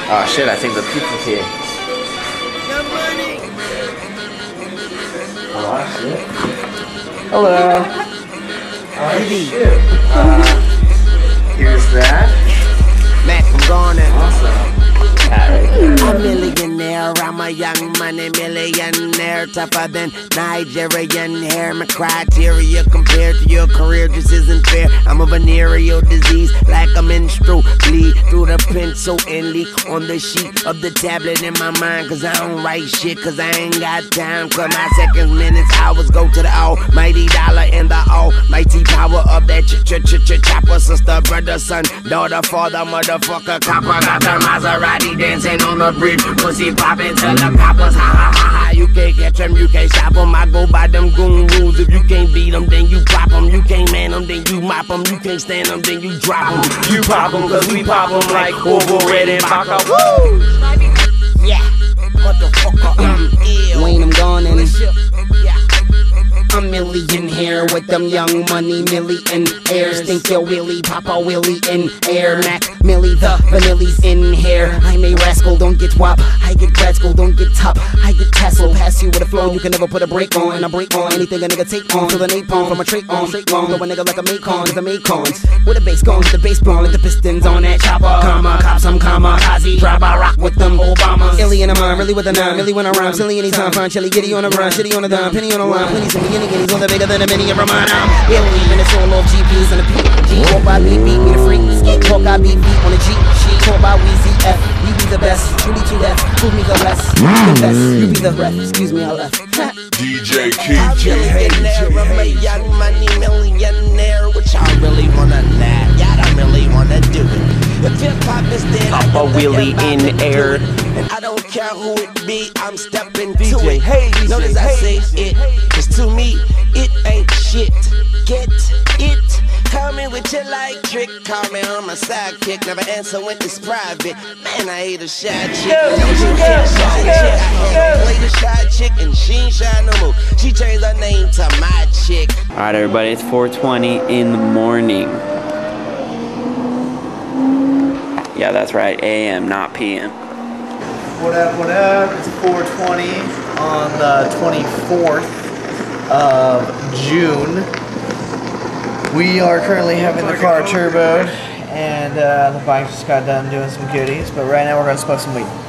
Oh shit, I think the pizza's here. Oh shit. Hello. Oh shit. Here's that. Mac, I'm gone and Awesome. I'm a millionaire, I'm a young money millionaire, tougher than Nigerian hair. My criteria compared to your career just isn't fair. I'm a venereal disease, like a menstrual bleed through the pencil and leak on the sheet of the tablet in my mind. Cause I don't write shit, cause I ain't got time. Cause my seconds, minutes, hours go to the almighty dollar and the almighty power of that chopper. Sister, brother, son, daughter, father, motherfucker, copper. Got the Maserati dancing on the bridge, pussy poppin' till the coppers. Ha ha ha ha, you can't catch them, you can't stop them. I go by them goon rules. If you can't beat them, then you pop them. You can't man them, then you mop them. You can't stand them, then you drop them. You pop them, cause we pop them like Ovo, Red, and Baka. Woo! Yeah, motherfucker, I'm ill. Wayne, I'm gone and a million here with them young money millionaires. Think you're Willie, Papa Willie in air. Mac Millie, the vanilli's in here. I'm a rascal, don't get wop. I get grad school, don't get top. I get tassel, pass you with a flow. You can never put a break on. And I break on anything a nigga take on. Feel the napalm from a trait on. Straight on, throw a nigga like a Macon. The Macons with a bass gone, with the bass blown. Like the pistons on that chopper. Comma, cops, I'm kamikaze. Drive by rock with them Obamas. Illy in a mind, really with a nine. Millie when I rhyme, silly anytime. Fine, chilly, giddy on a run, shitty on a dime, penny on a line. Plenty some beginning, guineas on the bigger than a mini of mine. I'm Illy, and it's all off GPs and the P. Talk by beat me the freak. Talk I beat on the G. Talk by Weezy F. You be the best, you be too left. Prove me the rest. You the best, you be the ref. Excuse me, I left. DJ KJ. I'm a young money millionaire, which I really wanna laugh. Y'all don't really wanna do it. If hip hop is dead, Papa Willie in air. and I don't care who it be, I'm stepping to it. Notice I say it, cause to me, it ain't shit. Get it? Call me with your light trick. Call me on my sidekick. Never answer when it's private. Man, I hate a shy chick. Don't you hate a shy chick? I had to play the shy chick and she ain't shy no more. She changed her name to my chick. Alright everybody, it's 4:20 in the morning. Yeah, that's right, AM, not PM. What up, what up? It's 4:20 on the 24th of June. We are currently having the car turboed, and the bike just got done doing some goodies, but right now we're going to smoke some weed.